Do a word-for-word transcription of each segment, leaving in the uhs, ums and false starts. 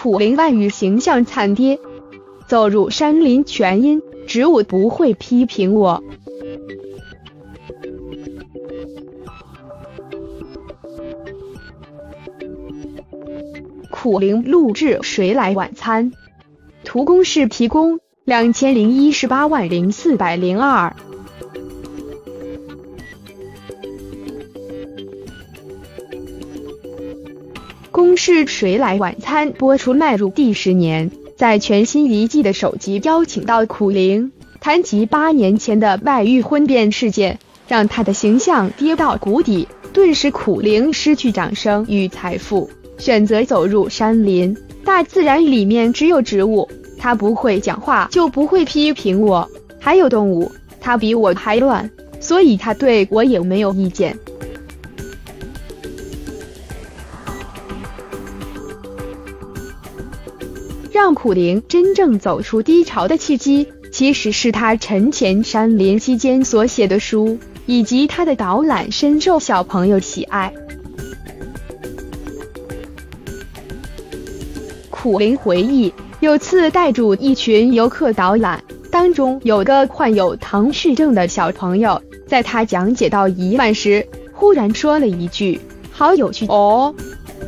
苦苓外遇形象惨跌，走入山林全因，植物不会批评我。苦苓录制谁来晚餐？图公式提供两千零一十八万零四百零二。公式谁来晚餐播出迈入第十年，在全新一季的首集邀请到苦苓，谈及八年前的外遇婚变事件，让他的形象跌到谷底，顿时苦苓失去掌声与财富，选择走入山林。大自然里面只有植物，他不会讲话就不会批评我，还有动物，他比我还乱，所以他对我也没有意见。让苦苓真正走出低潮的契机，其实是他沉潜山林期间所写的书，以及他的导览深受小朋友喜爱。苦苓回忆，有次带住一群游客导览，当中有个患有唐氏症的小朋友，在他讲解到一半时，忽然说了一句：“好有趣哦。”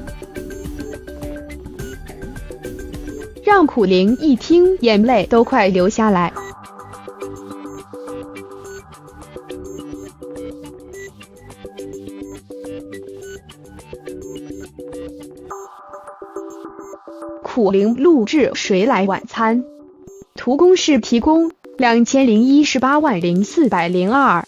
让苦苓一听，眼泪都快流下来。苦苓录制谁来晚餐？图公式提供两千零一十八万零四百零二。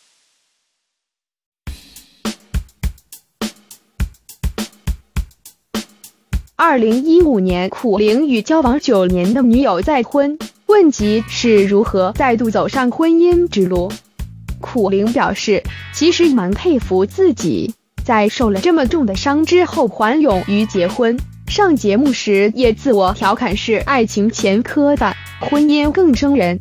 二零一五年，苦苓与交往九年的女友再婚，问及是如何再度走上婚姻之路。苦苓表示，其实蛮佩服自己，在受了这么重的伤之后还勇于结婚。上节目时也自我调侃是爱情前科犯，婚姻更生人。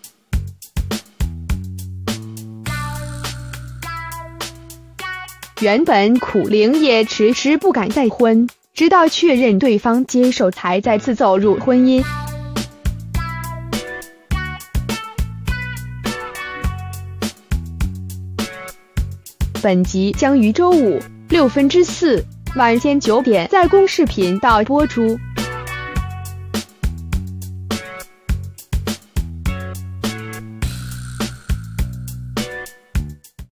原本苦苓也迟迟不敢再婚，直到确认对方接受才再次走入婚姻。本集将于周五六分之四晚间九点在公视频道播出。